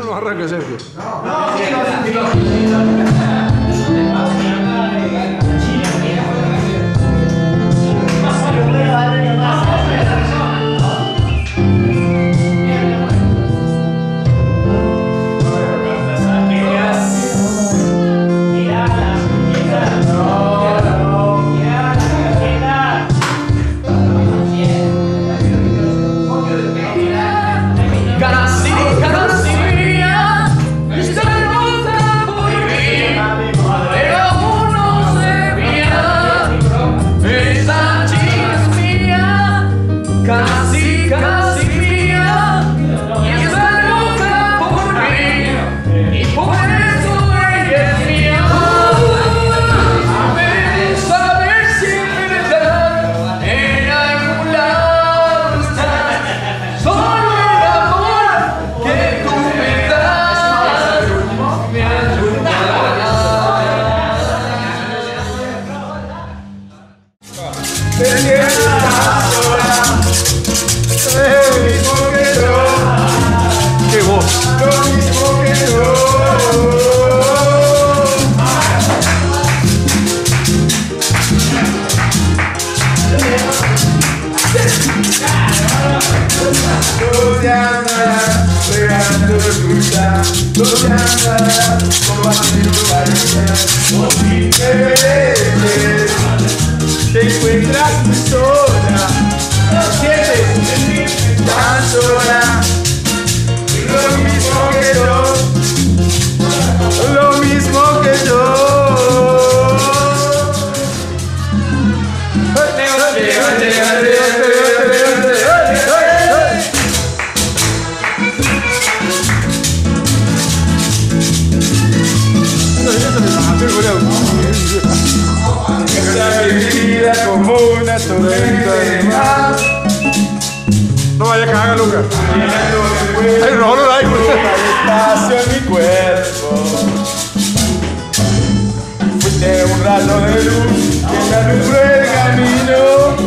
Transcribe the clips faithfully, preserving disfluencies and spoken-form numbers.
no arranca, Sergio. No, no, ¡Qué voz! Lo mismo que yo. ¿Dónde andarás regando fruta? ¿Dónde andarás compartiendo caricias? ¿O si te ves? Te encuentras muy sola, sientes tan sola. Lo mismo que yo, lo mismo que yo. Mi vida como una tormenta de mar. No vaya a cagar, Lucas. Ay, no, no, hay espacio en mi cuerpo. Fuiste un rayo de luz que me alumbró el camino.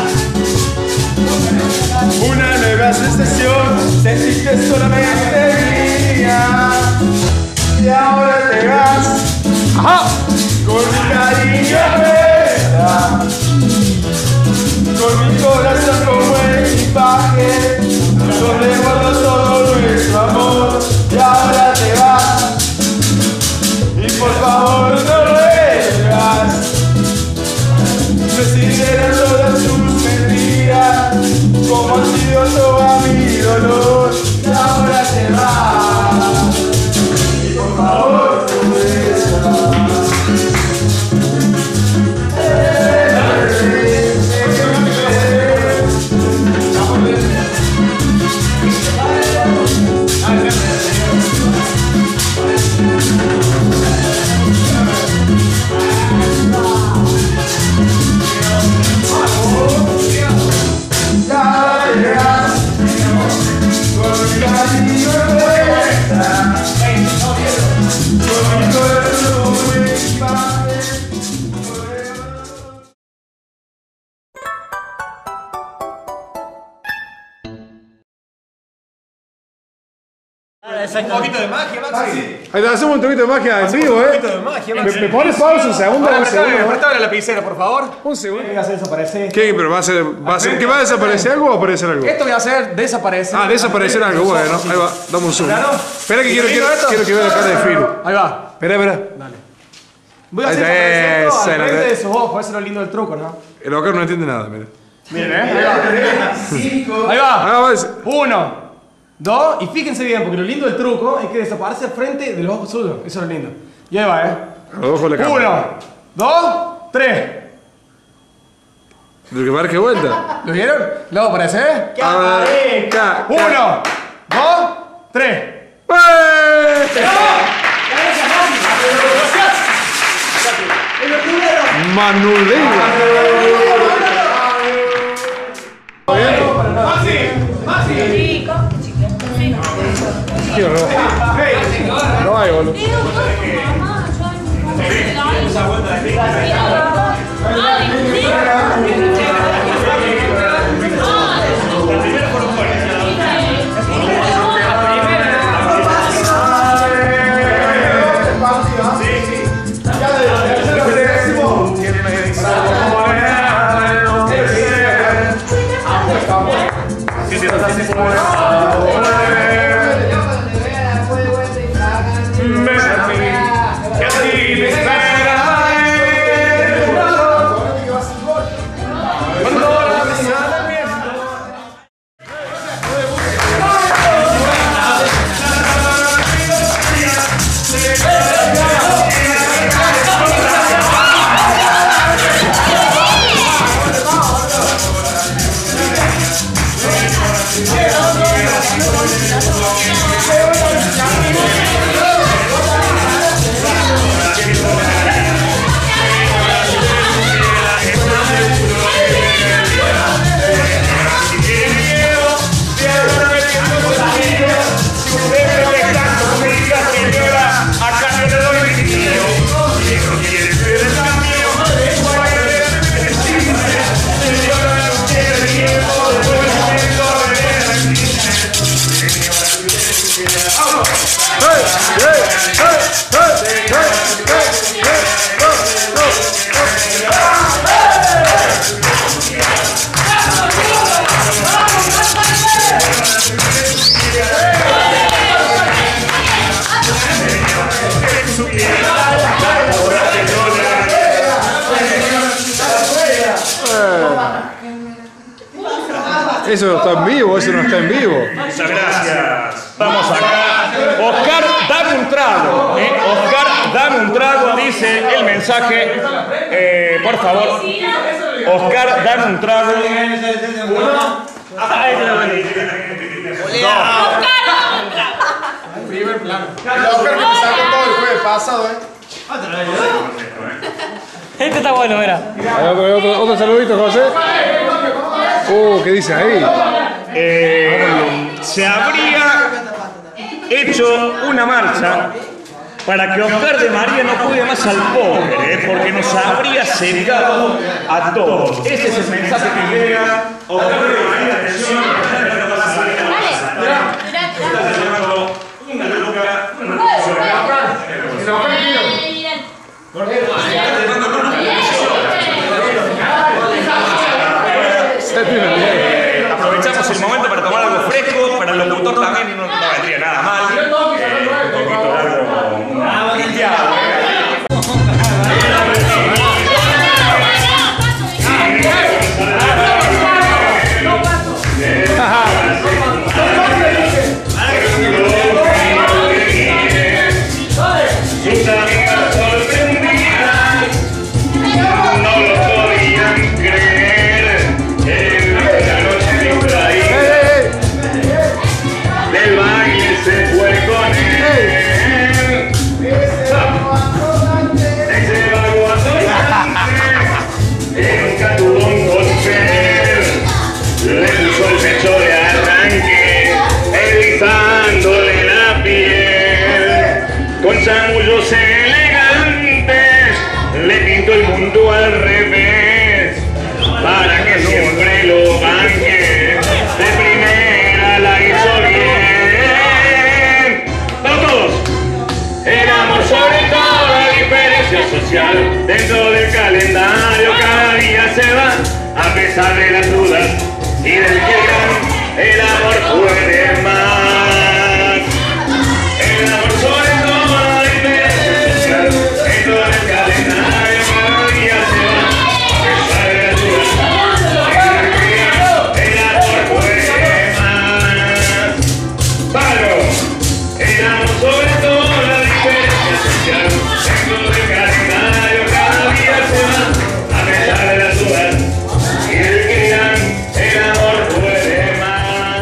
Una nueva sensación, sentiste solamente mía. Y ahora te vas. Ajá. Con mi cariño afuera, con mi corazón como equipaje, donde guardo todo nuestro amor. Y ahora te vas, y por favor no vuelvas. Me siguieron todas tus mentiras, como ha sido todo mi dolor. Y ahora te vas, y por favor no vuelvas. Un poquito de magia, Maxi. Ahí te hacemos un poquito de magia en vivo, Un eh. poquito de magia, ¿Me, Maxi. me pones pausa un segundo? Un segundo. Préstame la lapicera, por favor. Un segundo. Voy a hacer desaparecer. ¿Qué? ¿Pero va a ser, va a ser, ¿qué va a desaparecer algo o aparecer algo? Esto voy a hacer desaparecer. Ah, desaparecer algo, bueno. Ahí va, dame un zoom. Claro. Espera que quiero, ¿Y quiero, esto? quiero que vea la cara de Filo. Ahí va. Espera, espera. Dale. Voy a Ahí hacer está, desaparecer esto esa, al la- frente de sus ojos. Eso es lo lindo del truco, ¿no? El Oscar no entiende nada, mira. Miren, ¿eh? Ahí va. Cinco. Ahí va. Ah, va. es- Uno, dos, y fíjense bien, porque lo lindo del truco es que desaparece al frente de los ojos suyos. Eso es lo lindo. Y ahí va, ¿eh? A los ojos le cambia. Uno, dos, tres. ¿De que marque vuelta? ¿Lo vieron? ¿Luego aparece? Que A ver, aparezca. ca- ca- Uno, dos, tres. ¡Eh! Manulea. Chico, Qué horror. No hay, boludo. Eso está en vivo, eso no está en vivo. Muchas gracias. Vamos acá. Oscar, dame un trago. ¿eh? Oscar, dame un trago, dice el mensaje. Eh, por favor. Oscar, dame un trago. Uno. Ay, no, no, Primer plano. El Oscar que me sacó todo el jueves pasado, ¿eh? Este está bueno, mira. Hay otro, otro, otro saludito, José. Uh, ¿qué dice ahí? Eh, se habría hecho una marcha para que Oscar de María no juegue más al póker, ¿eh? Porque nos habría secado a todos. Ese es el mensaje que llega. Oscar de María, atención. Una luca. Aprovechamos el momento para tomar algo fresco, para el locutor también no, no vendría nada mal. Eh, un poquito de algo limpiado. Sus amigas sorprendidas no lo podían creer. En la noche de Israel del baile se fue con él. Ese vaguado nunca tuvo un cóctel. Le puso el pecho de arranque, erizándole la piel. Con chamullos elegantes le pintó el mundo al revés, para que siempre lo banque. De primera la hizo bien. ¡Vamos todos! El amor sobre toda diferencia social, dentro del calendario cada día se va, a pesar de las dudas y del que gran, el amor puede más. El amor sobre toda diferencia social, dentro del calendario cada día se va, a pesar de las dudas y del que gran, el amor puede más. Palo. El amor sobre toda diferencia social, dentro del calendario cada día se va, a pesar de las dudas y del que gran, el amor puede más.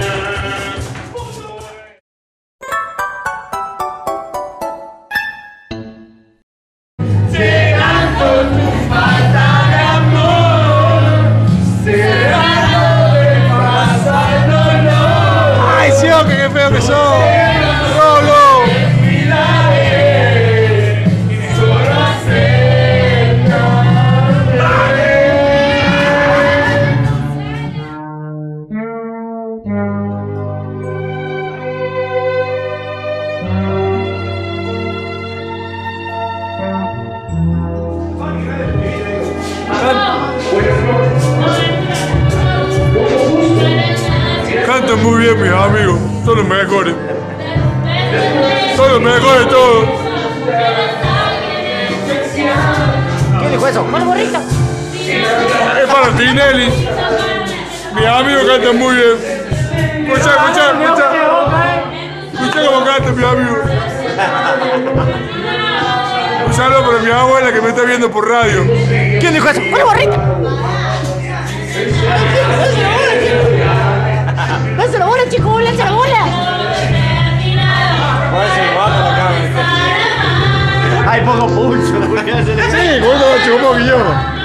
¡Ay, sí, que qué feo que sos! ¡Rolo! Cantan muy bien, mis amigos. Son los mejores. Son los mejores todos. ¿Quién dijo eso? ¡Bueno, borrito! Es para Tinelli. Mis amigos cantan muy bien. Escucha, escucha, escucha. Escucha cómo cantan, mis amigos. Un saludo para mi abuela que me está viendo por radio. ¿Quién dijo eso? ¡Bueno, borrito! ¡Lánzalo bola, chico! ¡Lánzalo bola! Hay poco pulso. Sí, con esto lo chupó Guillermo.